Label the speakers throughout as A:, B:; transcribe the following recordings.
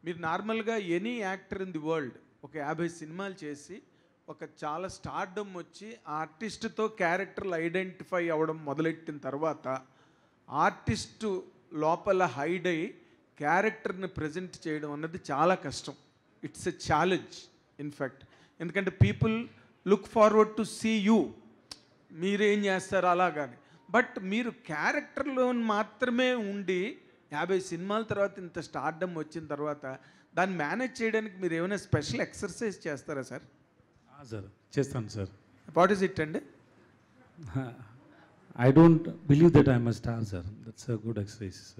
A: మీరు నార్మల్గా any actor in the world ఒక 50 సినిమాలు చేసి ఒక చాలా స్టార్డమ్ వచ్చి ఆర్టిస్ట్తో క్యారెక్టర్లు ఐడెంటిఫై అవ్వడం మొదలెట్టిన తర్వాత ఆర్టిస్టు లోపల హైడ్ అయ్యి క్యారెక్టర్ని ప్రజెంట్ చేయడం అన్నది చాలా కష్టం. It's a challenge in fact. ఎందుకంటే people look forward to see you, మీరేం చేస్తారు అలాగాని. బట్ మీరు క్యారెక్టర్లో మాత్రమే ఉండి 50 సినిమాల తర్వాత ఇంత స్టార్డమ్ వచ్చిన తర్వాత దాన్ని మేనేజ్ చేయడానికి మీరు ఏమైనా స్పెషల్ ఎక్సర్సైజ్ చేస్తారా సార్?
B: సార్ చేస్తాను సార్.
A: వాట్ ఈస్ ఇట్ అండి?
B: I don't believe that I'm a star, sir. That's a good exercise, sir.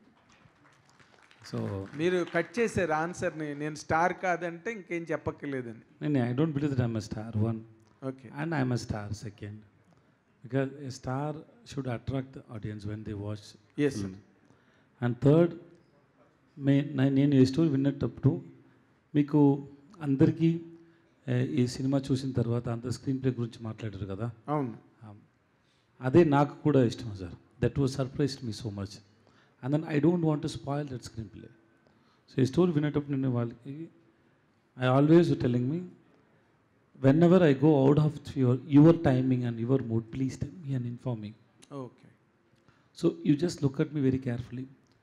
B: So
A: మీరు కట్ చేశారు ఆన్సర్ని, నేను స్టార్ కాదంటే ఇంకేం చెప్పక్కర్లేదండి.
B: no, I don't believe that I'm a star, one.
A: Okay.
B: And I'm a star, second. Because a star should attract the audience when they watch
A: Yes,
B: film. And third, నేను ఈ story విన్నప్పుడు మీకు అందరికీ ఈ cinema చూసిన తర్వాత అంత screen play గురించి మాట్లాడారు కదా.
A: అవును,
B: అదే నాకు కూడా ఇష్టం sir. That was surprised me so much. And then I don't want to spoil that screen play. So ఈ స్టోరీ వినేటప్పుడు నేను వాళ్ళకి I always telling me whenever I go out of your timing and your mood, please tell me and inform me.
A: Okay.
B: So you just look at me very carefully.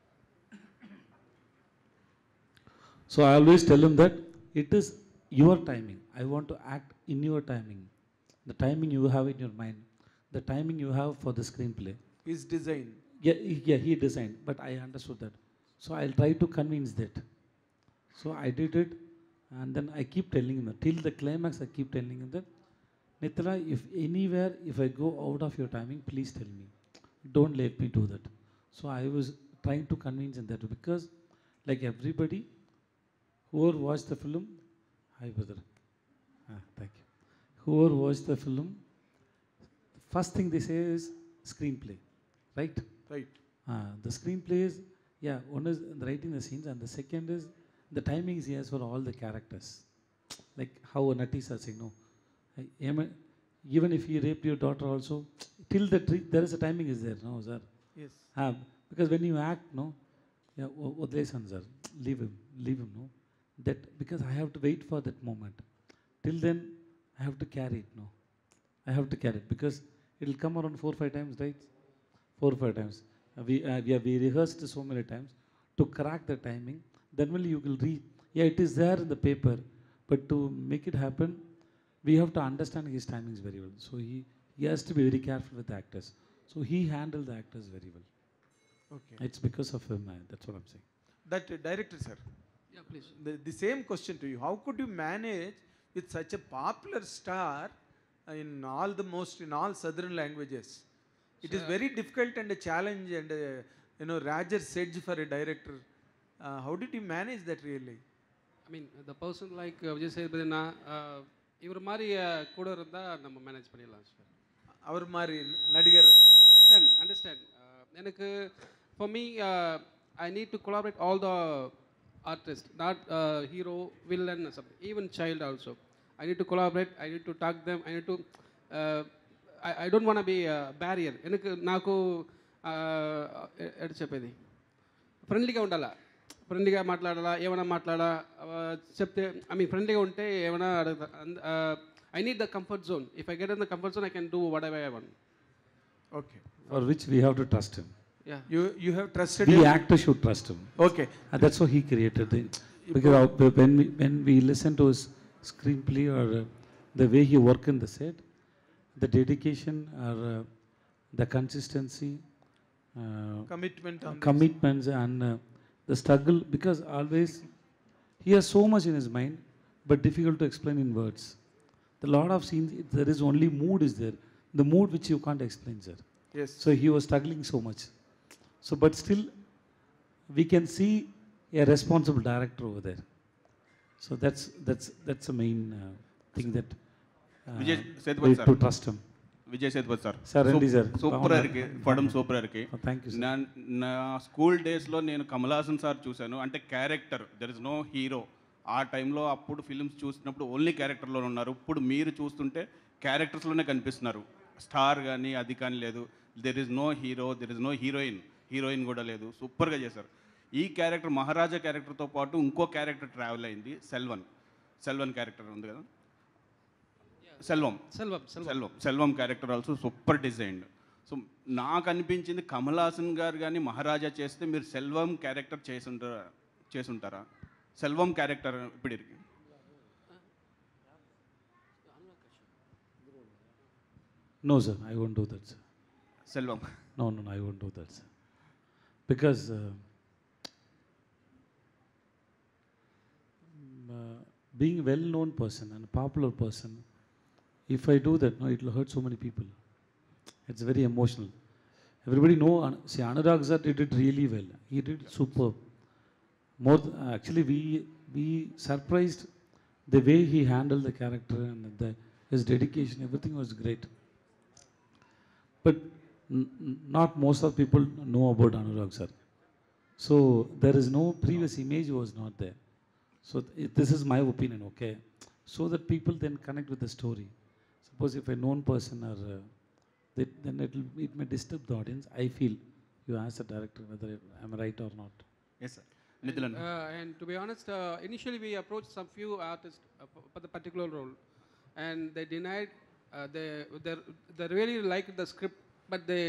B: So I always tell him that it is your timing. I want to act in your timing. The timing you have in your mind. The timing you have for the screenplay.
A: His design.
B: Yeah, he designed, but I understood that. So I'll try to convince that. So I did it, and then I keep telling him that. Till the climax, I keep telling him that, Nithala, if anywhere, if I go out of your timing, please tell me. Don't let me do that. So I was trying to convince him that, because like everybody, whoever watched the film, hi brother, thank you. Whoever watched the film, first thing they say is screenplay, right?
A: Right.
B: The screenplay is, yeah, one is writing the scenes, and the second is the timings he has for all the characters. Like how Nati sir saying, no, even if he raped your daughter also, till there is a timing is there, no sir?
A: Yes.
B: Because when you act, no, yeah, Odlesan sir, leave him, no? That because I have to wait for that moment. Till then, I have to carry it, no? I have to carry it because it will come around 4 or 5 times, right? 4 or 5 times. We rehearsed so many times to crack the timing. Then only you will read. Yeah, it is there in the paper, but to make it happen, we have to understand his timings very well. So he has to be very careful with the actors. So he handled the actors very well.
A: Okay.
B: It's because of him. That's what I'm saying.
A: That director sir.
C: Yeah, please.
A: The same question to you. How could you manage with such a popular star in all southern languages? It is very difficult and a challenge and Raj's edge for a director. How did you manage that really?
C: I mean, the person like Vijay Sethupathi, இவர் மாதிரி கூட இருந்தால் நம்ம manage பண்ணிடலாம் sir.
A: அவர் மாதிரி நடிகர்.
C: Understand. எனக்கு for me, I need to collaborate all the artists, not hero, villain, even child also. I need to collaborate. I need to talk them. I need to. I don't want to be a barrier. నాకు ఎటు చెప్పేది, ఫ్రెండ్లీగా ఉండాలా, ఫ్రెండ్లీగా మాట్లాడాలా, ఏమైనా మాట్లాడా చెప్తే, ఐ మీన్ ఫ్రెండ్లీగా ఉంటే ఏమైనా అడుగుతా. I need the comfort zone. If I get in the comfort zone, I can do whatever I want.
A: Okay.
B: For which we have to trust him.
C: Yeah.
A: You have trusted
B: The
A: him.
B: actor should trust him.
A: Okay.
B: And that's how he created it. Because when we listen to his screenplay or the way he work in the set, the dedication or the consistency, commitments and the struggle, because always he has so much in his mind, but difficult to explain in words. The lot of scenes, there is only mood is there, the mood which you can't explain, sir.
A: Yes.
B: So he was struggling so much. So, but still, we can see a responsible director over there. So that's the main thing that
D: Vijay
B: we
D: Sethupathi
B: have
D: sir.
B: to trust him.
D: Vijay Sethupathi sir.
B: Sir, Andy sir.
D: Super ఇருக்கு పడం super ఇருக்கு.
B: Thank you, sir.
D: నా school డేస్లో నేను Kamal Haasan sir చూశాను. అంటే character, there is no hero. ఆ టైంలో అప్పుడు ఫిల్మ్స్ చూసినప్పుడు ఓన్లీ క్యారెక్టర్లో ఉన్నారు. ఇప్పుడు మీరు చూస్తుంటే క్యారెక్టర్స్లోనే కనిపిస్తున్నారు. స్టార్ కానీ అది కానీ లేదు. There is no hero, there is no heroine కూడా లేదు. సూపర్గా చేశారు. ఈ క్యారెక్టర్ మహారాజా క్యారెక్టర్తో పాటు ఇంకో క్యారెక్టర్ ట్రావెల్ అయింది, సెల్వన్ క్యారెక్టర్ ఉంది కదా, Selvam character also super designed. So నాకు అనిపించింది కమల్ హాసన్ గారు కానీ మహారాజా చేస్తే మీరు సెల్వం క్యారెక్టర్ చేసుంటారా? సెల్వం క్యారెక్టర్ ఇప్పుడు
B: No, sir, I won't do that, sir.
D: Selvam
B: No, I won't do that, sir. Because being a well-known person and a popular person, if I do that, no, it will hurt so many people. It's very emotional. Everybody know, see, Anurag sir did it really well. He did it superb. Actually, we surprised the way he handled the character and his dedication. Everything was great. But not most of people know about Anurag sir. So there is no previous image was not there. So this is my opinion, okay? So that people then connect with the story. Suppose if a known person or then it may disturb the audience. I feel you ask the director whether I'm right or not.
D: Yes, sir. Nithilan.
C: And to be honest, initially we approached some few artists for the particular role, and they denied. They really liked the script, but they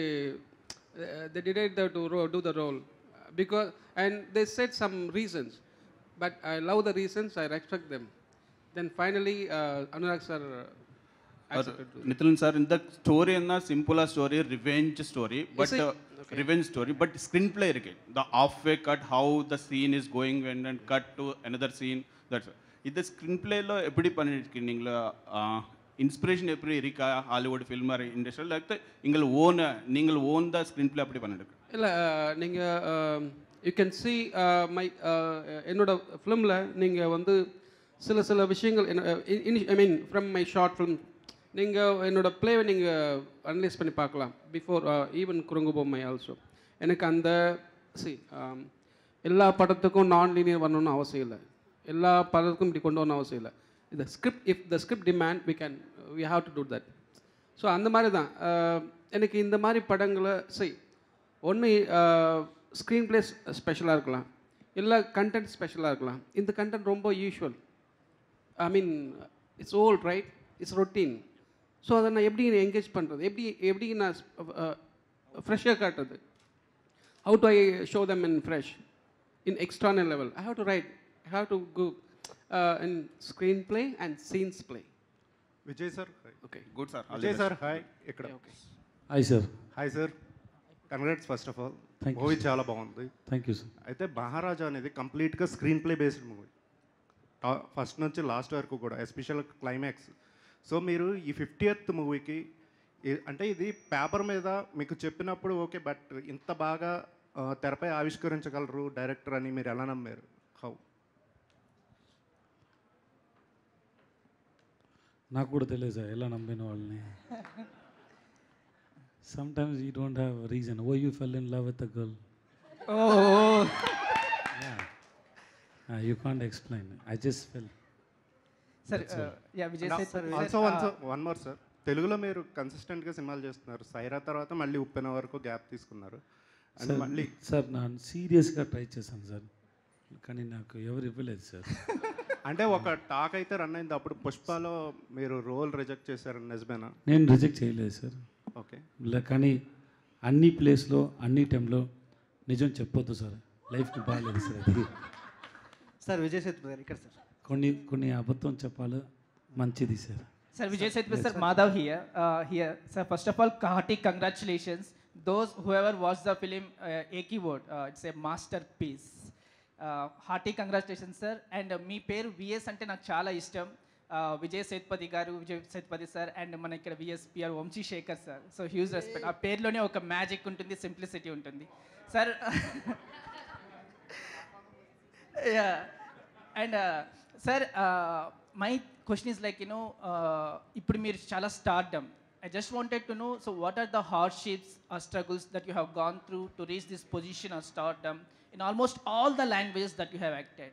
C: denied to do the role because, and they said some reasons, but I love the reasons. I respect them. Then finally, Anurag sir accepted.
D: Nithilan sir, in the story and the simple story, revenge story, but revenge story, but screenplay again. The halfway cut, how the scene is going and cut to another scene. That's it. The screenplay lo eppadi pannirukkinga inspiration eppadi irika Hollywood film or industry like நீங்கள் own the screenplay அப்படி பண்ணிருக்கு
C: இல்ல நீங்க you can see my என்னோட ஃபிலிம்ல நீங்க வந்து சில விஷயங்கள் I mean from my short film நீங்க என்னோட ப்ளேவை நீங்க அனலைஸ் பண்ணி பார்க்கலாம் பிஃபோர் ஈவன் குறுங்கு பொம்மை ஆல்சோ. எனக்கு அந்த எல்லா படத்துக்கும் நான் லீனியர் வரணும்னு அவசியம் இல்லை, எல்லா படத்துக்கும் இப்படி கொண்டு வரணும் அவசியம் இல்லை. இந்த script if the script demand we have to do that. So அந்த மாதிரி தான் எனக்கு இந்த மாதிரி படங்களை ஒன்று ஸ்க்ரீன் ப்ளே ஸ்பெஷலாக இருக்கலாம், இல்லை கண்டென்ட் ஸ்பெஷலாக இருக்கலாம். இந்த கண்டென்ட் ரொம்ப usual, I mean it's old right, it's routine. So அதை நான் எப்படி என்கேஜ் பண்ணுறது, எப்படி நான் ஃப்ரெஷ்ஷாக காட்டுறது, how to I show them in fresh in external level. I have to right, I have to go in screenplay and scenes play.
E: Vijay sir.
C: Okay
D: good sir.
E: Vijay sir hi. ఇక్కడ
B: hi sir.
E: Hi sir, congrats first of all.
B: Thank you,
E: movie
B: sir.
E: చాలా బాగుంది.
B: Thank you sir.
E: అయితే మహారాజా అనేది కంప్లీట్గా screenplay based movie, first నుంచి last వరకు కూడా, special climax. So మీరు ఈ 50th మూవీకి అంటే ఇది పేపర్ మీద మీకు చెప్పినప్పుడు ఓకే, బట్ ఇంత బాగా తెరపై ఆవిష్కరించగలరు డైరెక్టర్ అని మీరు ఎలా నమ్మారు? హౌ?
B: నాకు కూడా తెలియదు సార్ ఎలా నమ్మిన వాళ్ళని. Sometimes you don't have a reason. Oh, you fell in love with a girl.
F: Oh.
B: Yeah. You can't explain. I just fell.
F: Sir, yeah, Vijay said.
E: Also one more sir, తెలుగులో మీరు కన్సిస్టెంట్గా సినిమాలు చేస్తున్నారు. సైరా తర్వాత మళ్ళీ ఉప్పెన వరకు గ్యాప్ తీసుకున్నారు. And మళ్ళీ
B: సార్ నేను సీరియస్గా ట్రై చేశాను సార్, కానీ నాకు ఎవరు ఇవ్వలేదు సార్.
E: అంటే ఒక టాక్ అయితే రన్ అయింది, అప్పుడు పుష్పలో మీరు రోల్ రిజెక్ట్ చేశారని నిజమేనా?
B: నేను రిజెక్ట్ చేయలేదు సార్.
E: ఓకే.
B: కానీ అన్ని ప్లేస్లో అన్ని టైంలో నిజం చెప్పొద్దు సార్, లైఫ్కి బాగాలేదు సార్. అది
F: సార్ విజయ్ సేతుపతి గారు ఇక్కడ సార్.
B: కొన్ని అబద్ధం చెప్పాలి, మంచిది sir.
F: Sir, Vijay Sethupathi sir, Madhav here. Sir, first of all, hearty congratulations. Those whoever watched the film, a keyword, it's a masterpiece. Hearty congratulations, sir. And మీ పేరు విఎస్ అంటే నాకు చాలా ఇష్టం. విజయ్ సేతుపతి గారు, విజయ్ సేతుపతి సార్, అండ్ మన ఇక్కడ VSPR Vamsishekar sir. So huge respect. ఆ పేరులోనే ఒక మ్యాజిక్ ఉంటుంది, సింప్లిసిటీ ఉంటుంది sir. And sir, my question is like, ఇప్పుడు మీరు చాలా stardom. I just wanted to know, so what are the hardships or struggles that you have gone through to reach this position of stardom in almost all the languages that you have acted?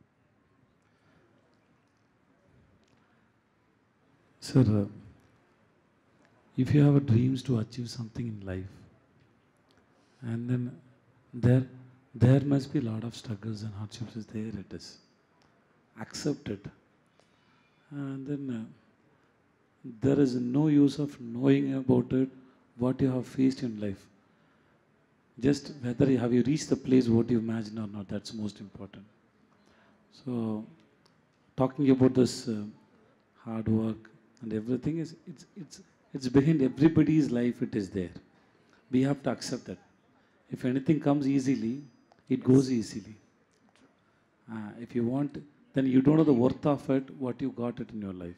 B: Sir if you have a dreams to achieve something in life, and then there must be a lot of struggles and hardships. Is there it is. Accept it. And then there is no use of knowing about it, what you have faced in life. Just whether you have you reached the place what you imagine or not, that's most important. So talking about this hard work and everything is it's behind everybody's life, it is there. We have to accept that. If anything comes easily, it goes easily. If you want, then you don't know the worth of it, what you got it in your life.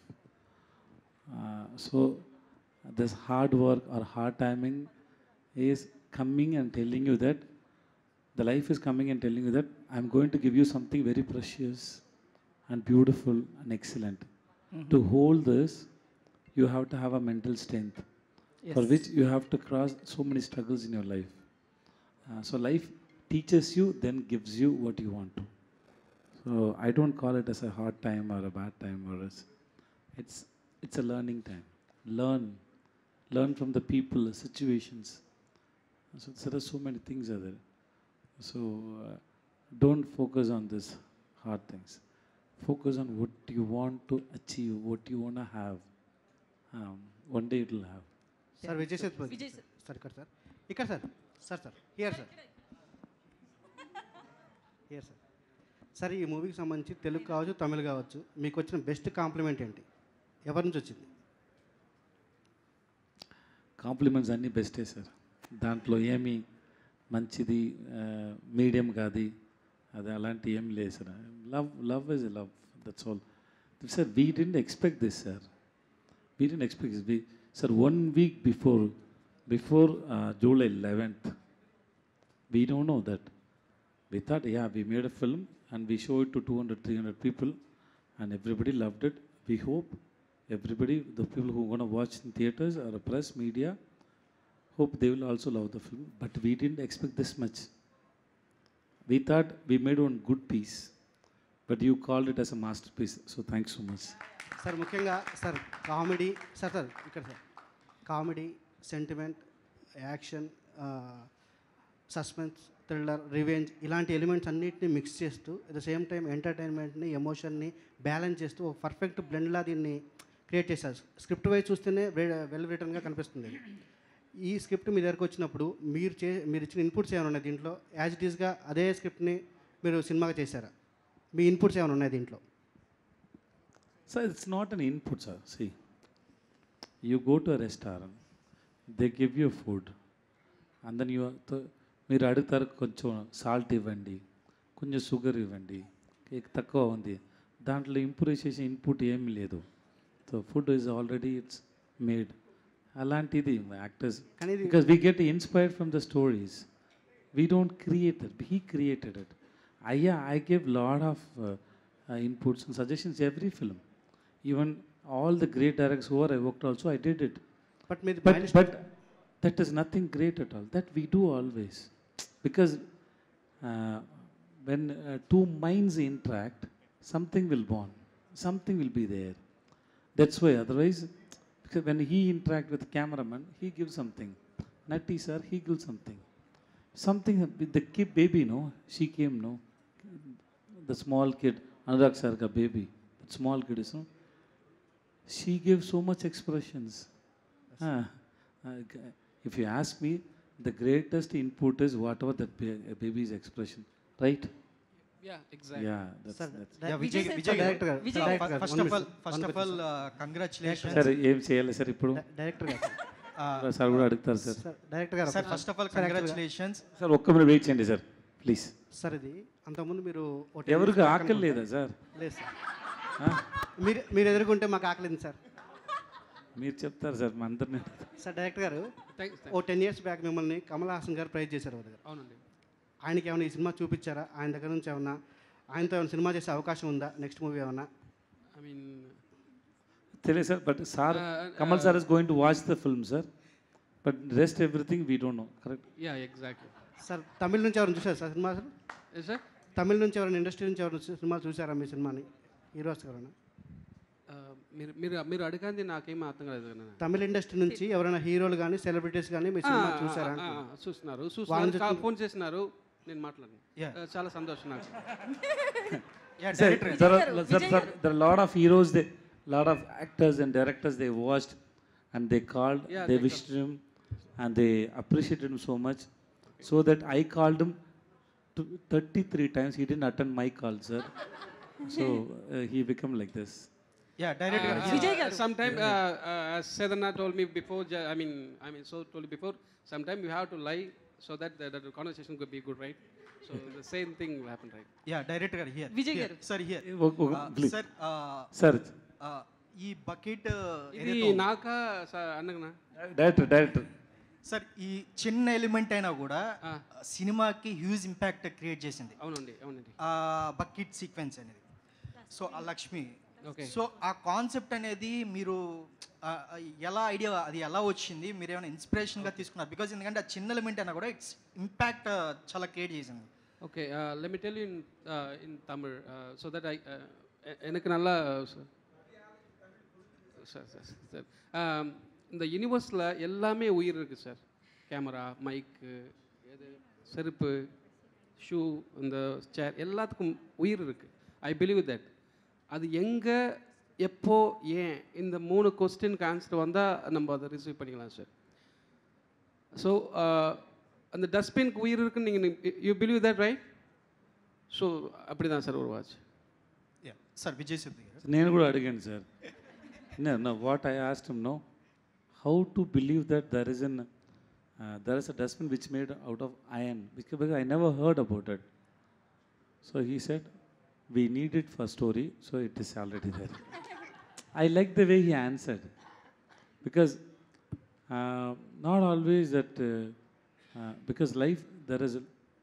B: So this hard work or hard timing is coming and telling you that the life is coming and telling you that I'm going to give you something very precious and beautiful and excellent. To hold this, you have to have a mental strength for which you have to cross so many struggles in your life. So life teaches you, then gives you what you want to. So I don't call it as a hard time or a bad time or it's a learning time. Learn from the people, the situations. So there are so many things are there. So don't focus on this hard things. Focus on what you want to achieve, what you want to have. One day it will have.
G: Sir Vijay Sethupathi sir ఇక్కడ sir here sir sir ఈ మూవీకి సంబంధించి తెలుగు కావచ్చు తమిళ్ కావచ్చు మీకు వచ్చిన best compliment ఏంటి, ఎవరి నుంచి వచ్చింది?
B: కాంప్లిమెంట్స్ అన్నీ బెస్టే సార్. దాంట్లో ఏమి మంచిది మీడియం కాదు అది అలాంటి ఏం లేదు sir. Love is love, that's all. Sir we didn't expect this sir. We didn't expect this. Sir, 1 week before July 11th, we don't know that. We thought, yeah, we made a film and we show it to 200, 300 people and everybody loved it. We hope everybody, the people who are going to watch in theaters or press, media, hope they will also love the film. But we didn't expect this much. We thought we made one good piece, but you called it as a masterpiece. So thanks so much.
G: Sir ముఖ్యంగా sir comedy sir ఇక్కడ sir comedy, sentiment, action, suspense, thriller, revenge ఇలాంటి elements అన్నింటినీ mix చేస్తూ at the same time ఎంటర్టైన్మెంట్ని, ఎమోషన్ని balance చేస్తూ ఒక perfect బ్లెండ్లా దీన్ని క్రియేట్ చేశారు. స్క్రిప్ట్ వైజ్ చూస్తేనే వెల్ రిటర్న్గా కనిపిస్తుంది. ఈ స్క్రిప్ట్ మీ దగ్గరకు వచ్చినప్పుడు మీరు ఇచ్చిన ఇన్పుట్స్ ఏమైనా ఉన్నాయి దీంట్లో? యాజ్ ఇట్ ఈస్గా అదే స్క్రిప్ట్ని మీరు సినిమాగా చేశారా? మీ ఇన్పుట్స్ ఏమైనా ఉన్నాయి దీంట్లో?
B: Sir, it's not an input, sir. See, you go to a restaurant, they give you food, and then మీరు అడుగుతారు కొంచెం సాల్ట్ ఇవ్వండి, కొంచెం షుగర్ ఇవ్వండి, కేక్ తక్కువ ఉంది. దాంట్లో ఇంప్రూవ్ చేసే ఇన్పుట్ ఏమీ లేదు. So food is already it's made. అలాంటిది actors, because we get inspired from the stories. We don't create it, he created it. I gave lot of inputs and suggestions every film. Even all the great directors who I worked also, I did it. But that is nothing great at all. That we do always. Because when two minds interact, something will born. Something will be there. That's why. Otherwise, because when he interact with the cameraman, he gives something. Natti sir, he gives something. Something with the kid baby, no? She came, no? The small kid, Anurag sir ka baby. That small kid is, no? She gave so much expressions. If you ask me, the greatest input is whatever that baby's expression, right?
C: Yeah, exactly.
B: Yeah, that's.
H: Yeah, Vijay
G: director గారు
H: first of all, congratulations.
B: Sir, ఏం చేయాలి sir ఇప్పుడు?
G: Director గారు
B: sir కూడా అడుగుతారు sir.
G: Director గారు
H: Sir, first of all, congratulations.
B: Sir ఒక్క minute wait చేయండి సార్ ప్లీజ్.
G: సార్ ఇది అంతకుముందు మీరు
B: ఎవరికి ఆకలి లేదా సార్?
G: లేదు సార్, మీరు ఎదుర్కొంటే మాకు ఆకలింది సార్.
B: మీరు చెప్తారు సార్ మా అందరినీ.
G: సార్ డైరెక్టర్ గారు
C: Thanks.
G: ఓ 10 years బ్యాక్ మిమ్మల్ని కమల్ హాసన్ గారు ప్రైజ్ చేశారు దగ్గర.
C: అవునండి.
G: ఆయనకి ఏమైనా ఈ సినిమా చూపించారా? ఆయన దగ్గర నుంచి ఏమన్నా ఆయనతో ఏమైనా సినిమా చేసే అవకాశం ఉందా? నెక్స్ట్ మూవీ ఏమన్నా?
C: I mean,
B: తెలియదు sir, but sir Kamal sir is going to watch the film sir, but rest everything we don't know. Correct?
C: yeah, exactly.
G: Sir Tamil నుంచి ఎవరైనా చూసారు సార్ సినిమా? Sir
C: Yes, sir?
G: తమిళ నుంచి ఎవరైనా, ఇండస్ట్రీ నుంచి ఎవరైనా సినిమా చూసారా మీ సినిమాని? హీరోస్ ఎవరైనా?
C: మీరు మీరు మీరు అడిగింది నాకేం అర్థం కాలేదు నాన్న.
G: తమిళ ఇండస్ట్రీ నుంచి ఎవరైనా హీరోలు కానీ సెలబ్రిటీస్ కానీ మీ సినిమా చూసారా
C: చూస్తున్నారు
G: వాళ్ళని
C: చూస్తున్నారు ఫోన్ చేసినారు, నేను మాట్లాడాను.
H: Yeah.
C: చాలా సంతోషం నాకు.
H: Yeah,
B: Sir,
H: director.
B: there are a lot of heroes, they, lot of actors and directors they watched and they called,
C: Yeah,
B: they
C: they
B: wished him and they appreciated him so much. So that I called him 33 times. He didn't attend my call, sir. So he became like this.
H: Yeah, director.
I: Vijay garu.
C: Sometime, as Sedana told me before, so told you before, sometime you have to lie so that the conversation could be good, right? So the same thing will happen, right?
H: Yeah, director here.
I: Vijay
H: Here.
I: garu.
H: Sir, here.
B: Please.
H: Sir,
B: Sir,
H: ఈ bucket
C: ఇది నాకా అన్నగనా?
B: director.
H: Sir ఈ చిన్న element అయినా కూడా
C: Ah.
H: సినిమాకి huge impact create చేసింది
C: అవునండి, అవునండి.
H: ఆ బకెట్ సీక్వెన్స్ అనేది. సో ఆ లక్ష్మి,
C: Okay.
H: సో ఆ కాన్సెప్ట్ అనేది మీరు ఎలా ఐడియా అది ఎలా వచ్చింది, మీరు ఏమైనా ఇన్స్పిరేషన్గా తీసుకున్నారు? బికాజ్ ఎందుకంటే ఆ చిన్న ఎలిమెంట్ అయినా కూడా ఇట్స్ ఇంపాక్ట్ చాలా క్రియేట్ చేసింది.
C: Okay, let me tell you in Tamil, so that எனக்கு நல்லா சார் இந்த யூனிவர்ஸில் எல்லாமே உயிர் இருக்குது சார். கேமரா, மைக்கு, எது செருப்பு, ஷூ, இந்த சேர் எல்லாத்துக்கும் உயிர் இருக்குது. I believe that. அது எங்கே, எப்போ, ஏன், இந்த 3 கொஸ்டினுக்கு ஆன்சர் வந்தால் நம்ம அதை ரிசீவ் பண்ணிக்கலாம் சார். ஸோ அந்த டஸ்ட்பின்க்கு உயிர் இருக்குன்னு நீங்கள் you believe that, right? So அப்படி தான் சார் ஒரு வாட்ச்.
H: సార్ విజయ్ సిద్ధి గారు.
B: నేను కూడా అడిగాను sir. No, what I asked him, no, how to believe that there is a dustbin which made out of iron, because I never heard about it. So he said, we need it for story, so it is already there. I like the way he answered, because not always that, because life, there is,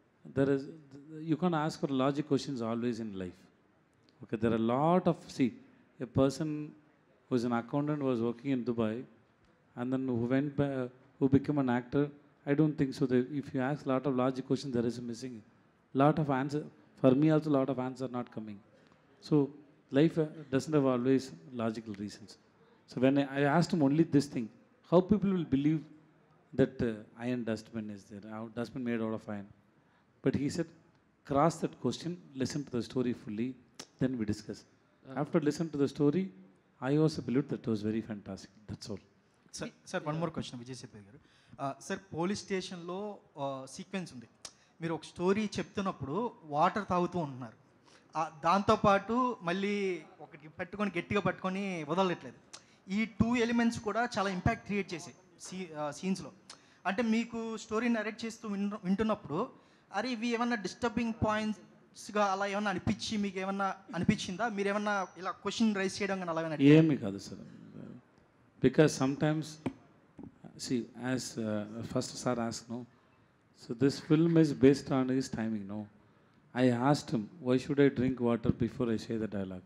B: you can't ask for logic questions always in life. Okay, there are a lot of, see, a person who is an accountant was working in Dubai and then who became an actor. I don't think so. That if you ask a lot of logic questions, there is a missing. Lot of answer. For me also, lot of answer not coming. So life doesn't have always logical reasons. So when I asked him only this thing, how people will believe that iron dustbin is there, dustbin made out of iron. But he said, cross that question, listen to the story fully, then we discuss. After listening to the story, I also believed that was very fantastic. That's all.
H: Sir one more question Vijay Sethupathi గారు. Sir police స్టేషన్లో sequence ఉంది. మీరు ఒక story చెప్తున్నప్పుడు water తాగుతూ ఉంటున్నారు. దాంతోపాటు మళ్ళీ ఒకటి పట్టుకొని గట్టిగా పట్టుకొని వదలట్లేదు. ఈ 2 ఎలిమెంట్స్ కూడా చాలా ఇంపాక్ట్ క్రియేట్ చేసాయి సీన్స్లో. అంటే మీకు స్టోరీ నరేట్ చేస్తూ వింటున్నప్పుడు అరే ఇవి ఏమన్నా డిస్టర్బింగ్ పాయింట్స్గా అలా ఏమన్నా అనిపించి మీకు ఏమన్నా అనిపించిందా? మీరు ఏమన్నా ఇలా క్వశ్చన్ రైజ్ చేయడం కానీ అలా ఏమన్నా?
B: ఏమీ కాదు sir. Because sometimes, see, as first sir asked, no, so this film is based on his timing, no. I asked him, why should I drink water before I say the dialogue?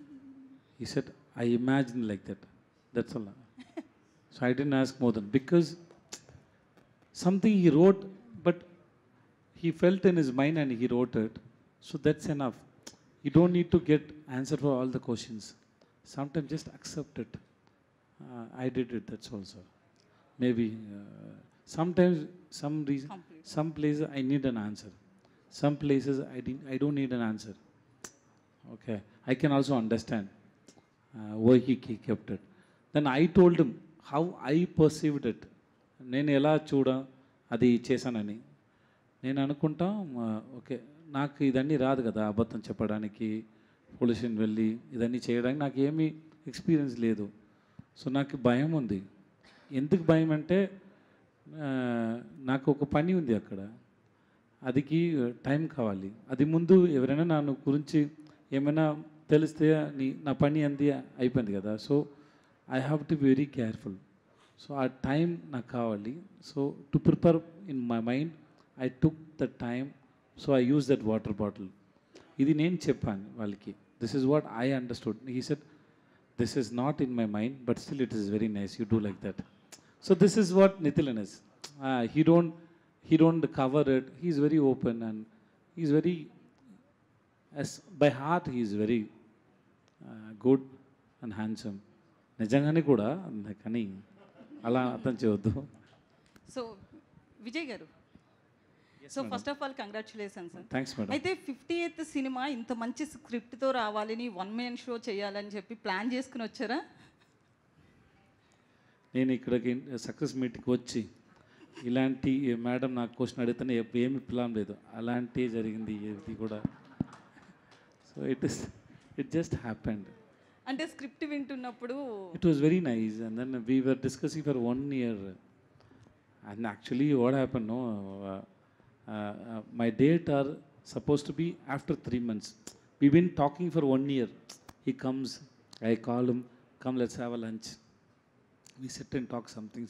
B: He said, I imagined like that. That's all. So I didn't ask more than, because something he wrote, but he felt in his mind and he wrote it. So that's enough. You don't need to get answer for all the questions. Sometimes just accept it. I did it, that's also. Maybe sometimes some reason, some places I need an answer. Some places I don't need an answer. Okay, I can also understand why he kept it. Then I told him how I perceived it. నేను ఎలా అది చేశానని నేను అనుకుంటా. Okay, నాకు ఇదన్నీ రాదు కదా, అబద్ధం చెప్పడానికి, పొల్యూషన్ వెళ్ళి ఇదన్నీ చేయడానికి నాకు ఏమీ ఎక్స్పీరియన్స్ లేదు. సో నాకు భయం ఉంది. ఎందుకు భయం అంటే నాకు ఒక పని ఉంది అక్కడ, అదికి టైం కావాలి. అది ముందు ఎవరైనా నా గురించి ఏమైనా తెలిస్తే నా పని అంది అయిపోయింది కదా. So I have to be very careful. So ఆ టైం నాకు కావాలి. So to prepare in my mind I took the time. So I use that water bottle. ఇది నేను చెప్పాను వాళ్ళకి. This is what I understood. He said, this is not in my mind, but still it is very nice, you do like that. So this is what Nithilan is. He don't cover it. He is very open and he is very, as by heart he is very good. And handsome. నిజంగానే కూడా, కానీ అలా అర్థం చేయవద్దు.
I: So Vijay గారు, so first of all congratulations sir.
B: Thanks madam.
I: అయితే 58th cinema ఇంత మంచి స్క్రిప్ట్తో రావాలని 1 man షో చేయాలని చెప్పి ప్లాన్ చేసుకుని వచ్చారా?
B: నేను ఇక్కడికి సక్సెస్ మీట్కి వచ్చి ఇలాంటి మేడం నాకు క్వశ్చన్ అడిగితేనే ఏమి ప్లాన్ లేదు, అలాంటి జరిగింది ఇది కూడా. So it just happened.
I: అంటే స్క్రిప్ట్ వింటున్నప్పుడు
B: It was very nice, and then we were discussing for 1 year. And actually, what happened? No, my date are supposed to be after 3 months. We've been talking for 1 year. He comes, I call him, come, let's have a lunch. We sit and talk something.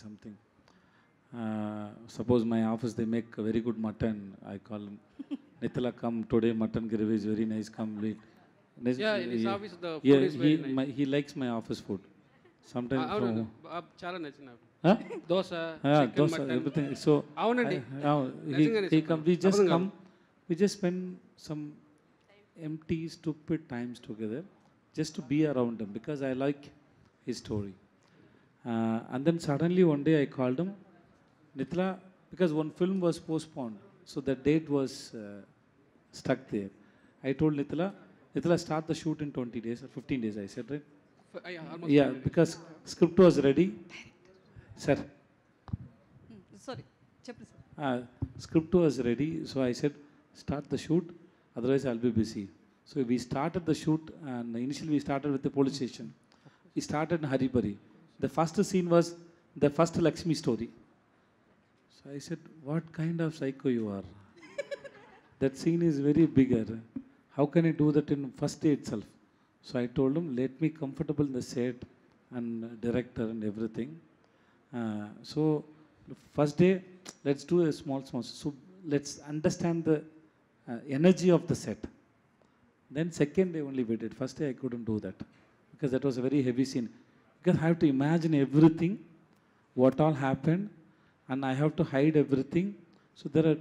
B: Suppose my office they make a very good mutton. I call him, Nithala, come today. Mutton gravy is very nice. Come late.
C: Yeah, in his office the food is very nice.
B: He likes my office food. Sometimes
C: అవునండి, చాలా నచ్చింది నాకు.
B: Huh?
C: Dosa,
B: Yeah,
C: chicken,
B: dosa,
C: mutton.
B: everything. So
C: అవునండి.
B: he come. We just come. We just spend some empty, stupid times together, just to be around him because I like his story. And then suddenly one day I called him, Nithala, because one film was postponed, so the date was stuck there. I told Nithala, start the shoot in 20 days or 15 days. I said, right?
C: Almost
B: Yeah, because script was ready. Sir,
I: sorry చెప్పండి sir.
B: script was ready, so I said, start the shoot, otherwise I'll be busy. So we started the shoot, and initially we started with the police station. We started in Haribari. The first scene was the first Lakshmi story. So I said, what kind of psycho you are? That scene is very bigger. How can I do that in first day itself? So I told him, let me comfortable in the set and director and everything. So first day, let's do a small. So let's understand the energy of the set. Then second day only we did. First day I couldn't do that because that was a very heavy scene. Because I have to imagine everything, what all happened, and I have to hide everything. So there are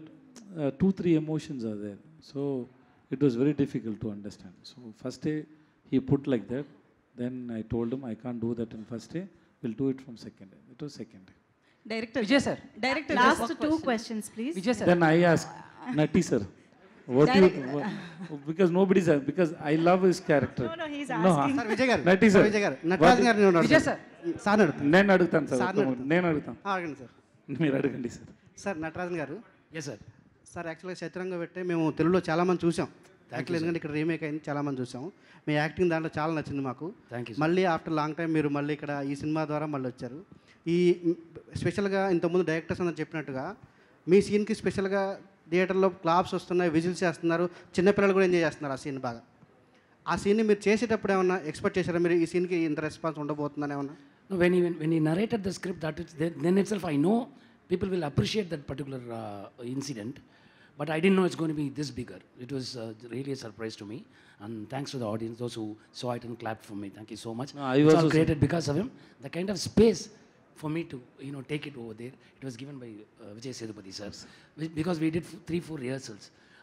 B: 2-3 emotions are there. So it was very difficult to understand. So first day he put like that. Then I told him I can't do that in first day. We'll do it from second day. It was second day.
I: Director
F: Vijay sir,
I: director
J: Last 2 questions, please.
F: Vijay sir,
B: Then I asked Nati sir, what do you, because nobody's because I love his character.
J: No, he's
B: No,
J: asking.
G: Sir Vijay గారు,
B: Nati sir.
G: Vijay గారు, నటరాజన్ గారిని నేను
F: విజయ్
G: అడుగుతాను.
F: Sir,
G: sir అడుగుతాను.
B: నేను అడుగుతాను sir.
G: సార్ని అడుగుతాను.
B: నేను అడుగుతాను.
G: అడగండి సార్.
B: మీరు అడగండి సార్.
G: సార్ నటరాజన్ గారు,
K: ఎస్ సార్.
G: సార్ యాక్చువల్గా చతురంగ పెట్టే మేము తెలుగులో చాలామంది చూసాం. యాక్చువల్లీ ఎందుకంటే ఇక్కడ రీమేక్ అయింది, చాలామంది చూసాం. మీ యాక్టింగ్ దాంట్లో చాలా నచ్చింది మాకు.
K: Thank you.
G: మళ్ళీ ఆఫ్టర్ లాంగ్ టైం మీరు మళ్ళీ ఇక్కడ ఈ సినిమా ద్వారా మళ్ళీ వచ్చారు. ఈ స్పెషల్గా ఇంతకుముందు డైరెక్టర్స్ అందరూ చెప్పినట్టుగా మీ సీన్కి స్పెషల్గా థియేటర్లో క్లాప్స్ వస్తున్నాయి, విజిల్స్ చేస్తున్నారు, చిన్నపిల్లలు కూడా ఎంజాయ్ చేస్తున్నారు ఆ సీన్ బాగా. ఆ సీన్ని మీరు చేసేటప్పుడు ఏమన్నా ఎక్స్పెక్ట్ చేశారా మీరు ఈ సీన్కి ఇంత రెస్పాన్స్ ఉండబోతుందని ఏమన్నా?
K: No, when he narrated the script, then itself I know people will appreciate that particular incident, but I didn't know it's going to be this bigger. It was really a surprise to me, and thanks to the audience, those who saw it and clapped for me. Thank you so much.
B: No, I
K: It's
B: also
K: all created because of him. The kind of space for me to take it over there, it was given by Vijay Sethupathi sir, because we did 3-4 rehearsals,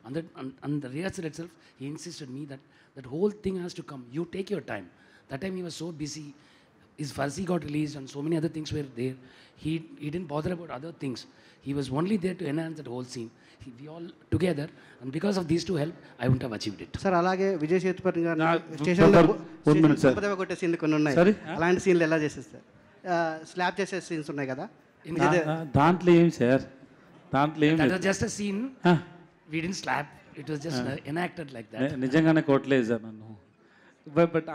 K: and the rehearsal itself, he insisted me that whole thing has to come. You take your time. That time he was so busy. His Farsi got released and so many other things were there. He didn't bother about other things. He was only there to enhance that whole scene. We all together, and because of these two help, I wouldn't have achieved it.
G: Sir అలాగే విజయ్ సేతుపతి గారు
B: నా-
G: స్టేషన్లో
B: one minute, sir.
G: దుబ్బదెబ్బ కొట్టే సీన్లు కొన్ని ఉన్నాయి.
B: Sorry?
G: అలాంటి సీన్లు ఎలా చేసేస్తారు? స్లాబ్ చేసే సీన్స్ ఉన్నాయి కదా.
B: దాంట్లో ఏం సార్, దాంట్లో ఏం
K: That
B: లేదు.
K: was just a scene.
B: Huh?
K: We didn't slap. It was just enacted like that.
B: నిజంగానే కొట్టలేదు సార్ నన్ను. But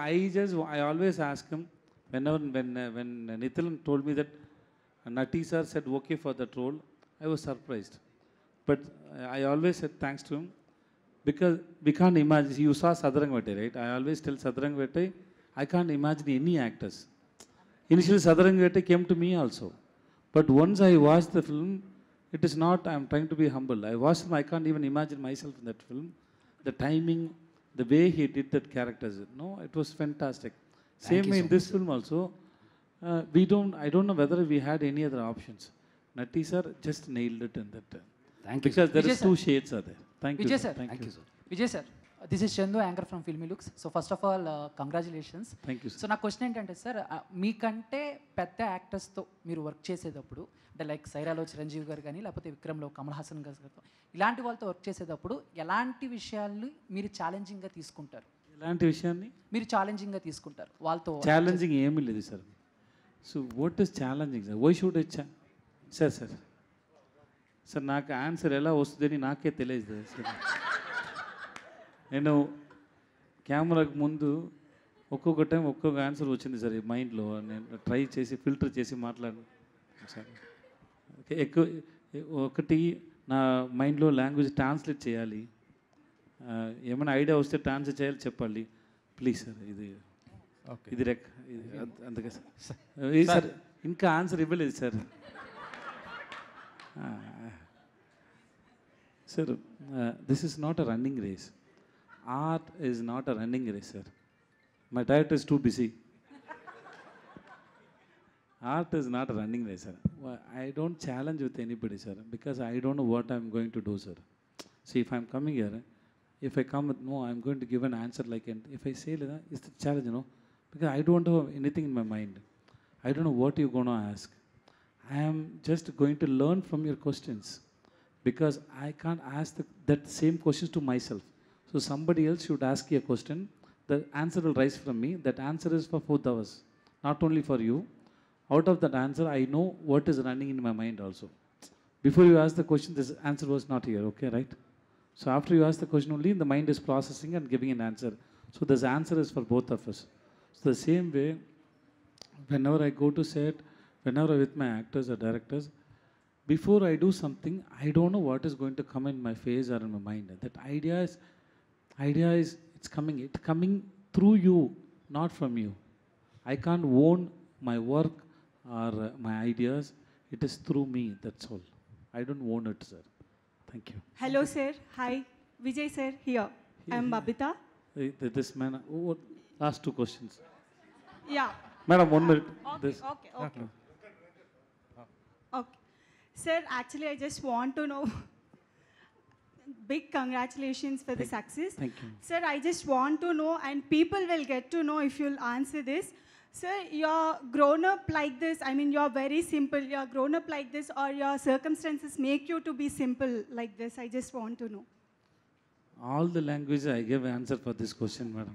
B: I always ask him when Nithilan told me that Nati sir said okay for that role, I was surprised. But I always said thanks to him because we can't imagine. You saw Sadarangvete, right? I always tell Sadarangvete, I can't imagine any actors. Initially Sadarangvete came to me also. But once I watched the film, it is not, I am trying to be humble. I watched him, I can't even imagine myself in that film. The timing, the way he did that characters, no, it was fantastic. Same
K: you
B: way
K: so
B: in this film also, I don't know whether we had any other options. Nati sir just nailed it in that.
K: Thank you.
B: Because there
F: Vijay
B: is
F: sir.
B: 2 shades are there. Thank you.
F: Vijay
B: sir.
F: sir.
B: Thank
K: Thank
B: you.
K: you, sir.
F: Vijay sir,
J: this is Chandu anchor from Filmy Looks. So first of all congratulations.
B: Thank you
J: so నా question ఏంటంటే sir, మీకంటే పెద్ద యాక్టర్స్తో మీరు work చేసేటప్పుడు, అంటే like సైరాలో Chiranjeevi గారు కానీ లేకపోతే విక్రమ్లో కమల్ హాసన్ గారితో, ఇలాంటి వాళ్ళతో వర్క్ చేసేటప్పుడు ఎలాంటి విషయాల్ని మీరు ఛాలెంజింగ్గా తీసుకుంటారు?
B: ఎలాంటి విషయాన్ని
J: మీరు ఛాలెంజింగ్గా తీసుకుంటారు వాళ్ళతో?
B: ఛాలెంజింగ్ ఏమీ లేదు sir. So what is challenging sir? Why should ఇచ్చా సార్? సార్ నాకు ఆన్సర్ ఎలా వస్తుందని నాకే తెలియదు సార్. నేను కెమెరాకు ముందు ఒక్కొక్క టైం ఒక్కొక్క ఆన్సర్ వచ్చింది సార్ ఈ మైండ్లో. నేను ట్రై చేసి ఫిల్టర్ చేసి మాట్లాడు సార్. ఎక్కువ ఒకటి నా మైండ్లో లాంగ్వేజ్ ట్రాన్స్లేట్ చేయాలి. ఏమైనా ఐడియా వస్తే ట్రాన్స్లేట్ చేయాలి, చెప్పాలి. ప్లీజ్ సార్, ఇది అందుకే సార్ ఇంకా ఆన్సర్ ఇవ్వలేదు sir. Sir this is not a running race. Art is not a running race, sir. My director is too busy. Art is not a running race, sir. I don't challenge with anybody, sir, because I don't know what I'm going to do, sir. See, if I'm coming here, if I come with no, I'm going to give an answer like, and if I say like that, it's the challenge, you know, because I don't have anything in my mind. I don't know what you're going to ask. I am just going to learn from your questions, because I can't ask that same questions to myself. So somebody else should ask you a question, the answer will rise from me. That answer is for both of us, not only for you. Out of that answer, I know what is running in my mind also. Before you ask the question, this answer was not here, okay, right? So after you ask the question only, the mind is processing and giving an answer. So this answer is for both of us. So the same way, whenever I go to set, whenever I'm with my actors or directors, before I do something, I don't know what is going to come in my face or in my mind. That idea is it's coming through you, not from you. I can't own my work or my ideas. It is through me, that's all. I don't own it, sir. Thank you.
L: Hello, sir. Hi. Vijay, sir, here. I am Babita.
B: This man, last two questions.
L: Yeah.
B: Madam, 1 minute.
L: Okay. Sir, actually, I just want to know, big congratulations for the success.
B: Thank you.
L: Sir, I just want to know, and people will get to know if you'll answer this. Sir, you're grown up like this. I mean, you're very simple. You're grown up like this, or your circumstances make you to be simple like this. I just want to know.
B: All the language I gave answer for this question, madam.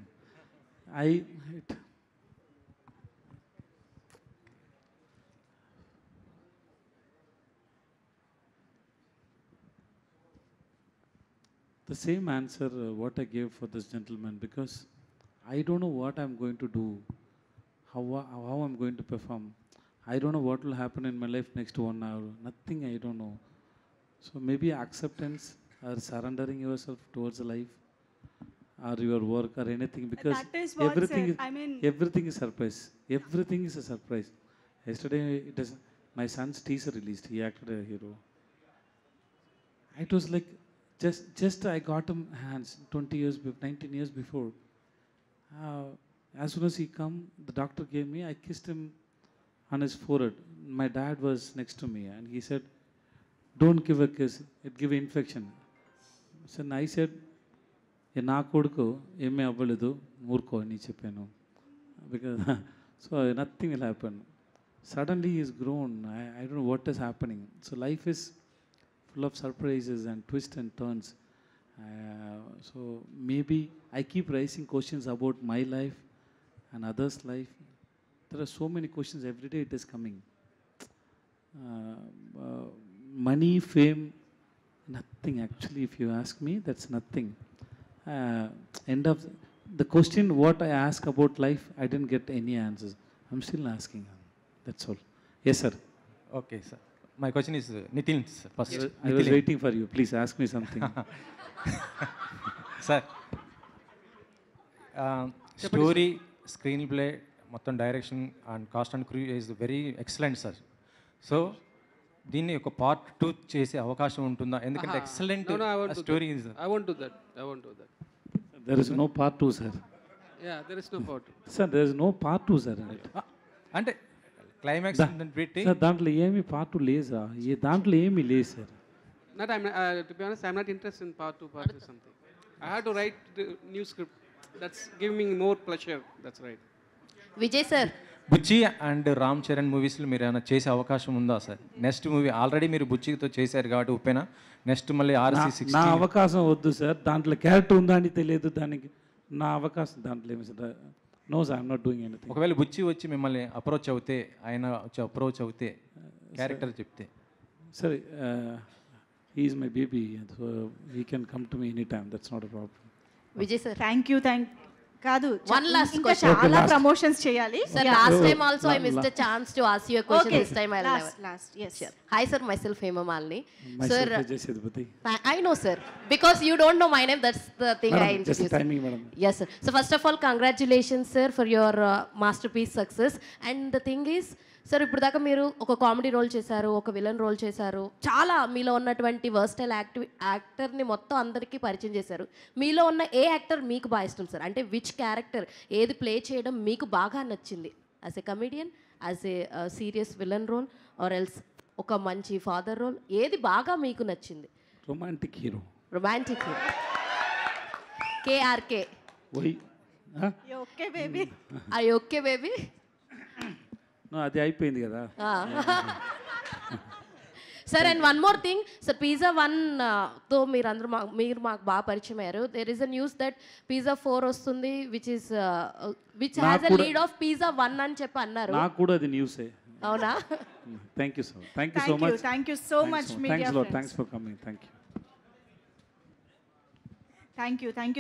B: The same answer what I gave for this gentleman, because I don't know what I'm going to do, how I'm going to perform. I don't know what will happen in my life next 1 hour. Nothing, I don't know. So maybe acceptance or surrendering yourself towards life or your work or anything, because
L: That is what,
B: everything
L: sir,
B: is,
L: I mean,
B: everything is surprise. Everything is a surprise. Yesterday, my son's teaser released. He acted a hero. It was like, just I got him hands 19 years before. As soon as he come, the doctor gave me, I kissed him on his forehead. My dad was next to me and he said, don't give a kiss, it give infection. So I said, నా కొడుకు ఏమీ అవ్వలేదు ఊరుకో అని చెప్పాను. Because so nothing will happen. Suddenly he is grown. I don't know what is happening. So life is full of surprises and twists and turns. So maybe I keep raising questions about my life and others' life. There are so many questions every day. It is coming. Money, fame, nothing actually. If you ask me, that's nothing. End of the question what I ask about life, I didn't get any answers. I'm still asking. That's all. Yes, sir.
M: Okay, sir. My question is Nitin, sir, first.
B: I was waiting for you. Please ask me something.
M: Sir, story, screenplay, మొత్తం direction and cast and crew is very excellent sir. So దీన్ని ఒక part 2 చేసే అవకాశం ఉంటుందా? ఎందుకంటే excellent story is.
C: I won't do that.
B: There is no part 2, sir.
C: Yeah, there is no part 2.
B: Sir, there is no part 2, sir.
M: అంటే climax పెట్టి
B: sir దాంట్లో ఏమి part 2 లేదా? దాంట్లో ఏమీ లేదు sir.
C: To be honest, I'm not interested in part 2, part 3 something. I have to write the new script. That's giving me more pleasure. That's right.
N: Vijay sir,
M: Buchi and Ram Charan మూవీస్లో మీరు ఏమైనా చేసే అవకాశం ఉందా సార్? నెక్స్ట్ మూవీ ఆల్రెడీ మీరు బుచ్చితో చేశారు కాబట్టి ఉప్పేనా, next మళ్ళీ RC16
B: నా అవకాశం వద్దు సార్, దాంట్లో క్యారెక్టర్ ఉందా అని తెలియదు, దానికి నా అవకాశం దాంట్లో ఏమి sir. No sir, I'm not doing anything.
M: ఒకవేళ బుచ్చి వచ్చి మిమ్మల్ని అప్రోచ్ అవుతే, ఆయన వచ్చి అప్రోచ్ అవుతే క్యారెక్టర్ చెప్తే?
B: సరే, is my baby, so he can come to me any time, that's not a problem.
N: Vijay sir,
L: thank you. కాదు,
N: One last
L: ఇంకా
N: question.
L: చాలా ప్రమోషన్స్ చేయాలి.
N: Sir, last time also I missed a chance to ask you a question.
L: Okay.
N: This time I'll never.
L: Last, yes.
N: Sure. Hi sir, myself Hema Malini.
B: Myself Vijay Sethupathi.
N: I know sir, because you don't know my name, that's the thing
B: Madam,
N: I
B: just
N: introduced.
B: timing, madam.
N: Yes sir. So first of all, congratulations sir for your masterpiece success. And the thing is, sir ఇప్పుడు దాకా మీరు ఒక comedy role చేశారు, ఒక villain role చేశారు, చాలా మీలో ఉన్నటువంటి వర్స్టైల్ యాక్టర్ని మొత్తం అందరికీ పరిచయం చేశారు. మీలో ఉన్న ఏ యాక్టర్ మీకు బాగా ఇష్టం సార్? అంటే విచ్ క్యారెక్టర్ ఏది ప్లే చేయడం మీకు బాగా నచ్చింది? As a comedian, as a serious villain role, or else ఒక మంచి ఫాదర్ రోల్, ఏది బాగా మీకు నచ్చింది?
B: Romantic hero.
N: Romantic hero KRK.
L: Okay baby.
N: I okay baby.
B: అది అయిపోయింది కదా
N: sir. And one more thing sir, pizza 1 తో మీరు మాకు బాగా పరిచయం అయ్యారు. There is a news that pizza 4 వస్తుంది, which has a lead of pizza 1 అని చెప్పి అన్నారు.
B: నాకు కూడా అది న్యూసే.
N: అవునా?
B: Thank you sir, thank you so much.
L: Thank you so much media friends.
B: Thanks for coming. Thank you.
L: Thank you.